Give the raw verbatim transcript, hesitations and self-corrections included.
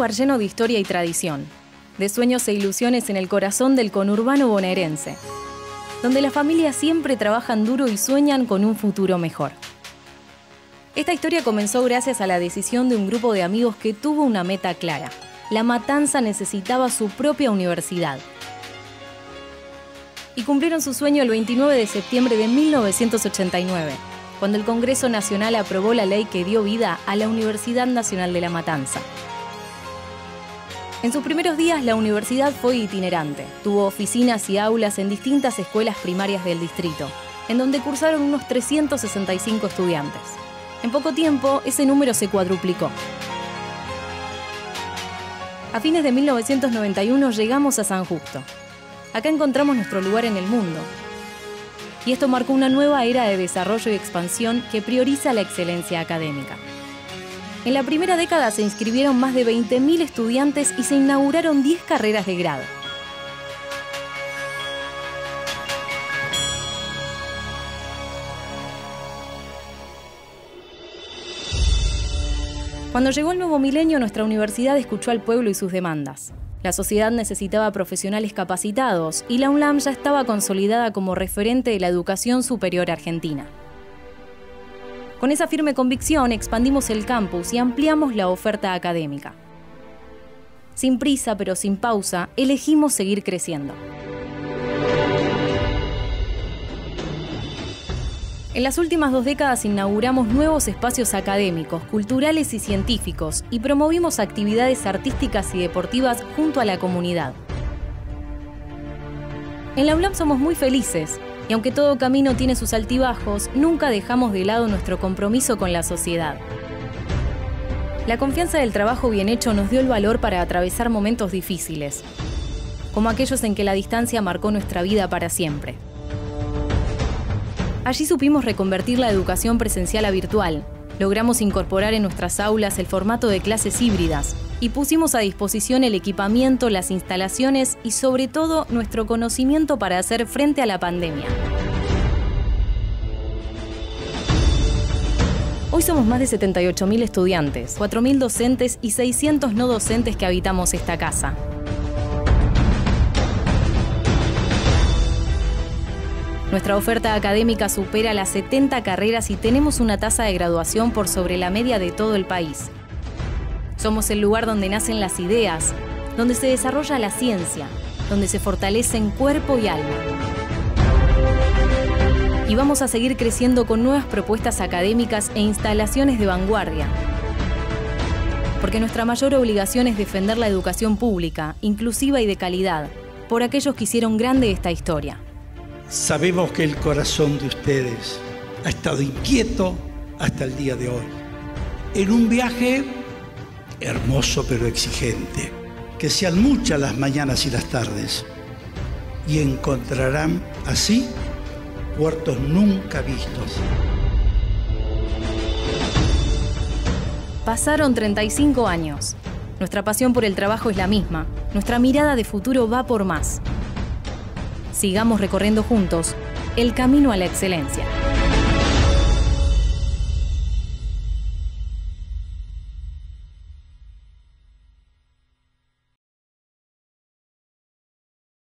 lugar lleno de historia y tradición, de sueños e ilusiones en el corazón del conurbano bonaerense, donde las familias siempre trabajan duro y sueñan con un futuro mejor. Esta historia comenzó gracias a la decisión de un grupo de amigos que tuvo una meta clara. La Matanza necesitaba su propia universidad. Y cumplieron su sueño el veintinueve de septiembre de mil novecientos ochenta y nueve, cuando el Congreso Nacional aprobó la ley que dio vida a la Universidad Nacional de La Matanza. En sus primeros días, la universidad fue itinerante. Tuvo oficinas y aulas en distintas escuelas primarias del distrito, en donde cursaron unos trescientos sesenta y cinco estudiantes. En poco tiempo, ese número se cuadruplicó. A fines de mil novecientos noventa y uno llegamos a San Justo. Acá encontramos nuestro lugar en el mundo. Y esto marcó una nueva era de desarrollo y expansión que prioriza la excelencia académica. En la primera década se inscribieron más de veinte mil estudiantes y se inauguraron diez carreras de grado. Cuando llegó el nuevo milenio, nuestra universidad escuchó al pueblo y sus demandas. La sociedad necesitaba profesionales capacitados y la UNLAM ya estaba consolidada como referente de la educación superior argentina. Con esa firme convicción expandimos el campus y ampliamos la oferta académica. Sin prisa pero sin pausa, elegimos seguir creciendo. En las últimas dos décadas inauguramos nuevos espacios académicos, culturales y científicos y promovimos actividades artísticas y deportivas junto a la comunidad. En la UNLAM somos muy felices y aunque todo camino tiene sus altibajos, nunca dejamos de lado nuestro compromiso con la sociedad. La confianza del trabajo bien hecho nos dio el valor para atravesar momentos difíciles, como aquellos en que la distancia marcó nuestra vida para siempre. Allí supimos reconvertir la educación presencial a virtual, logramos incorporar en nuestras aulas el formato de clases híbridas y pusimos a disposición el equipamiento, las instalaciones y sobre todo nuestro conocimiento para hacer frente a la pandemia. Hoy somos más de setenta y ocho mil estudiantes, cuatro mil docentes y seiscientos no docentes que habitamos esta casa. Nuestra oferta académica supera las setenta carreras y tenemos una tasa de graduación por sobre la media de todo el país. Somos el lugar donde nacen las ideas, donde se desarrolla la ciencia, donde se fortalecen cuerpo y alma. Y vamos a seguir creciendo con nuevas propuestas académicas e instalaciones de vanguardia. Porque nuestra mayor obligación es defender la educación pública, inclusiva y de calidad, por aquellos que hicieron grande esta historia. Sabemos que el corazón de ustedes ha estado inquieto hasta el día de hoy, en un viaje hermoso pero exigente, que sean muchas las mañanas y las tardes, y encontrarán así puertos nunca vistos. Pasaron treinta y cinco años. Nuestra pasión por el trabajo es la misma. Nuestra mirada de futuro va por más. Sigamos recorriendo juntos el camino a la excelencia.